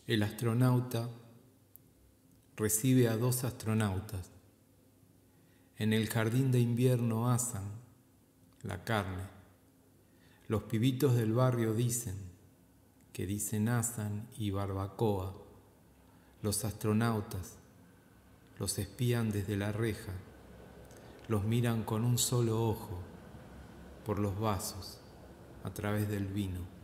El astronauta recibe a dos astronautas. En el jardín de invierno asan la carne. Los pibitos del barrio dicen asan y barbacoa. Los astronautas los espían desde la reja, los miran con un solo ojo por los vasos a través del vino.